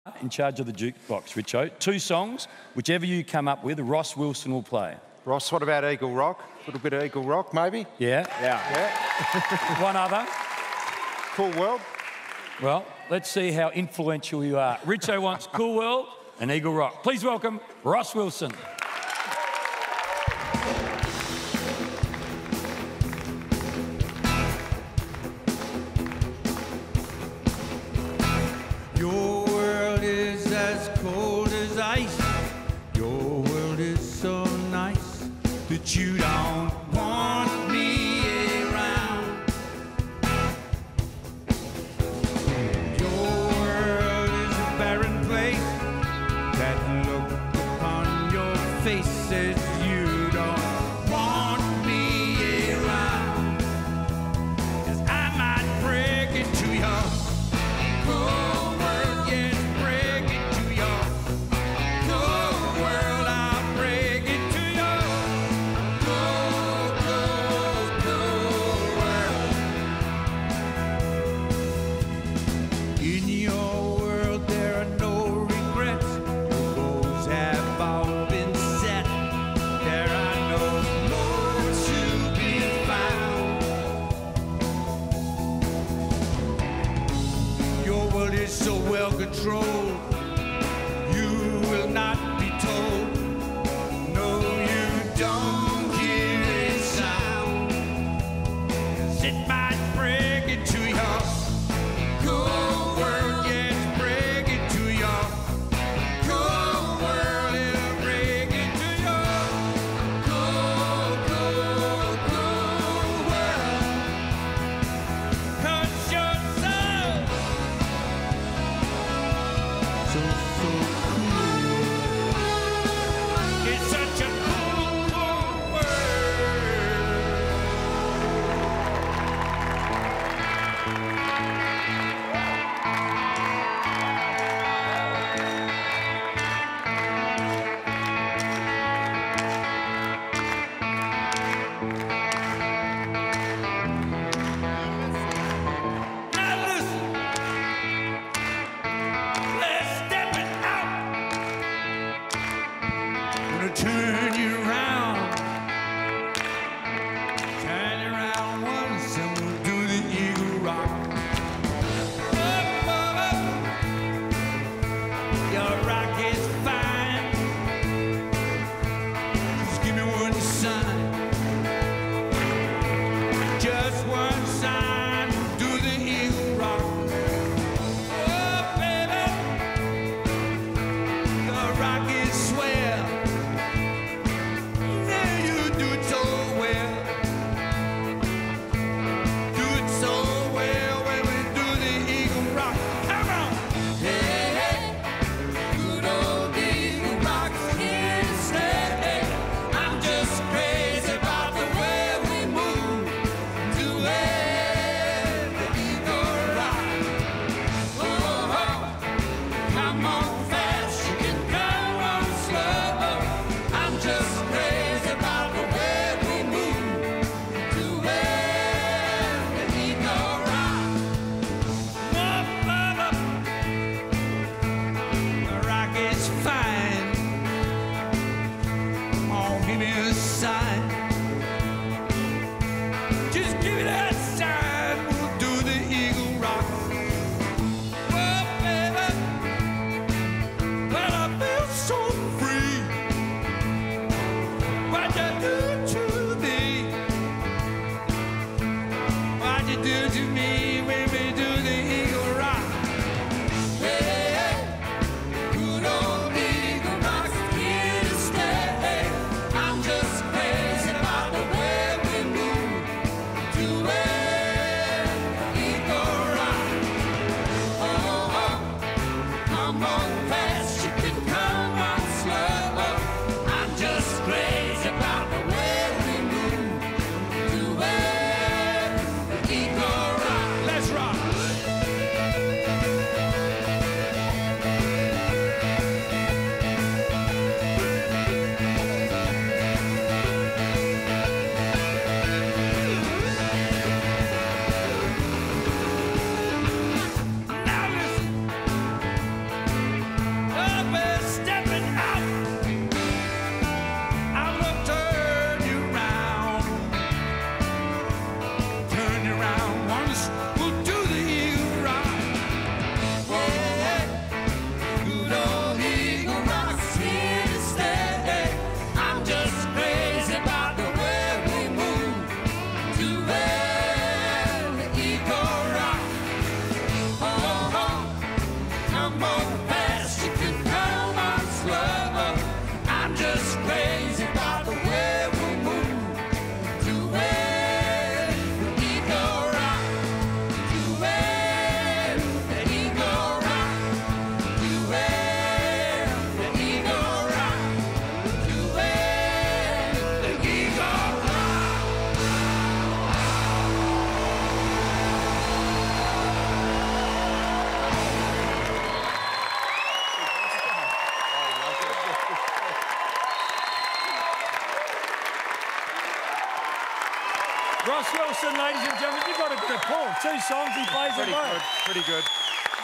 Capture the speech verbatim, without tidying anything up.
in charge of the jukebox, Richo. Two songs, whichever you come up with, Ross Wilson will play. Ross, what about Eagle Rock? A little bit of Eagle Rock, maybe? Yeah? Yeah. Yeah. One other? Cool World? Well, let's see how influential you are. Richo wants Cool World and Eagle Rock. Please welcome Ross Wilson. Your world is as cold as ice. Your world is so nice that you don't want me around. Your world is a barren place. That look upon your face says you don't want me around. 'Cause I might break into your cold world, yes, break into your cold world. I'll break into your cold, cold, cold world. In your world there are no regrets. The goals have all been set. There are no more to be found. Your world is so well controlled, you will not be told. No, you don't hear a sound. 'Cause it might break into your cold world, yes, break into your cold world. It'll break into your cold, cold, cold world. 'Cause your soul Ross Wilson, ladies and gentlemen, you've got a bit of pull. Two songs, he plays them Pretty both. good, pretty good.